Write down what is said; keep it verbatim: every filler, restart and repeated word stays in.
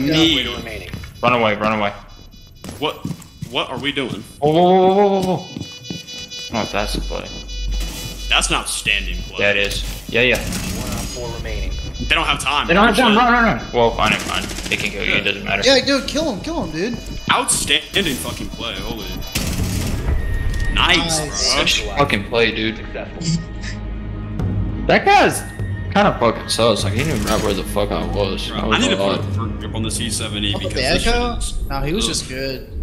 Me. remaining. Run away, run away. What? What are we doing? Whoa, whoa, whoa, whoa, whoa, whoa. I don't know if that's the play. That's not standing play. Yeah, it is. Yeah, yeah. One on four remaining. They don't have time. They don't have time. Run, run, run. Well, fine, fine. They can kill you. Yeah. It doesn't matter. Yeah, dude, kill him, kill him, dude. Outstanding fucking play. Holy. Nice, Nice. bro. Such fucking play, dude. That guy's kind of fucking sus. Like, he didn't even remember where the fuck I was. Bro, I, I was need to odd. put a grip on the C seven E Oh, because the this Echo? shit is... No, he was Ugh. just good.